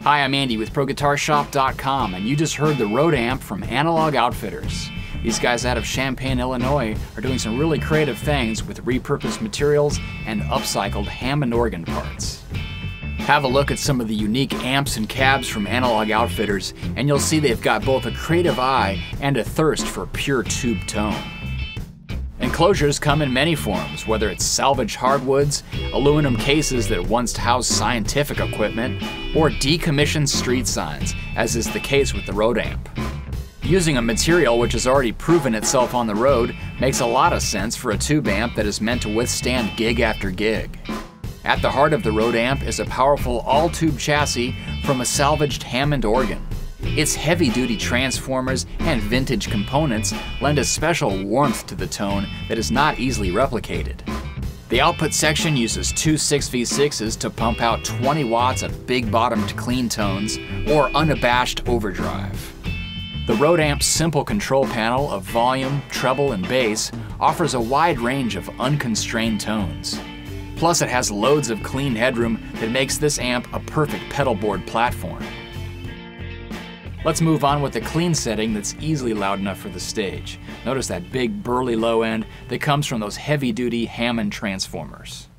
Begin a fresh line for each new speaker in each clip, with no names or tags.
Hi, I'm Andy with ProGuitarShop.com, and you just heard the Road Amp from Analog Outfitters. These guys out of Champaign, Illinois are doing some really creative things with repurposed materials and upcycled Hammond organ parts. Have a look at some of the unique amps and cabs from Analog Outfitters, and you'll see they've got both a creative eye and a thirst for pure tube tone. Enclosures come in many forms, whether it's salvaged hardwoods, aluminum cases that once housed scientific equipment, or decommissioned street signs, as is the case with the Road Amp. Using a material which has already proven itself on the road makes a lot of sense for a tube amp that is meant to withstand gig after gig. At the heart of the Road Amp is a powerful all-tube chassis from a salvaged Hammond organ. Its heavy-duty transformers and vintage components lend a special warmth to the tone that is not easily replicated. The output section uses two 6v6s to pump out 20 watts of big-bottomed clean tones, or unabashed overdrive. The Road Amp's simple control panel of volume, treble, and bass offers a wide range of unconstrained tones. Plus, it has loads of clean headroom that makes this amp a perfect pedalboard platform. Let's move on with a clean setting that's easily loud enough for the stage. Notice that big burly low end that comes from those heavy-duty Hammond transformers.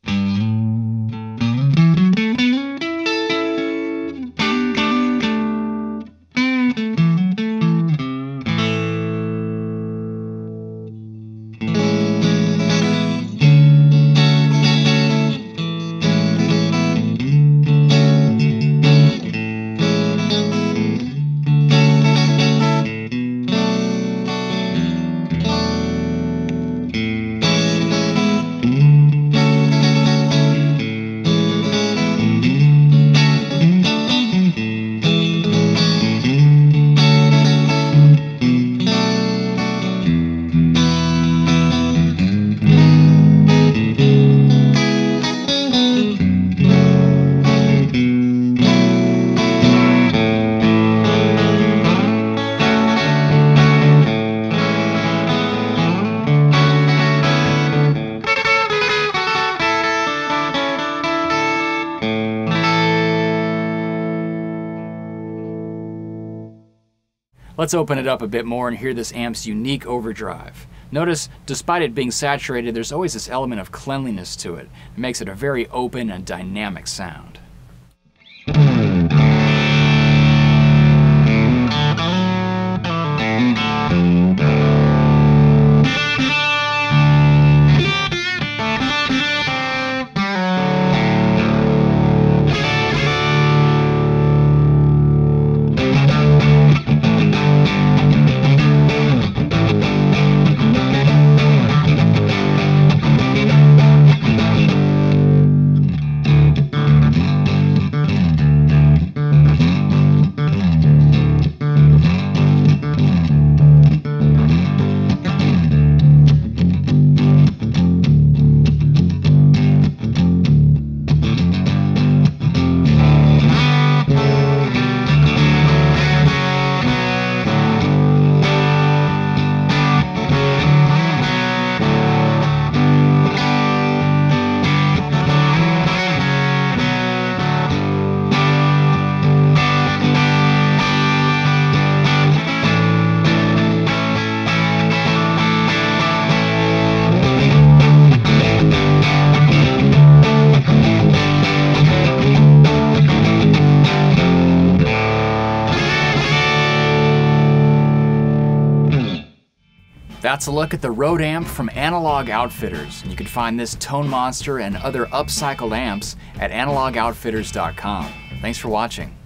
Let's open it up a bit more and hear this amp's unique overdrive. Notice, despite it being saturated, there's always this element of cleanliness to it. It makes it a very open and dynamic sound. That's a look at the Road Amp from Analog Outfitters, and you can find this tone monster and other upcycled amps at analogoutfitters.com. Thanks for watching.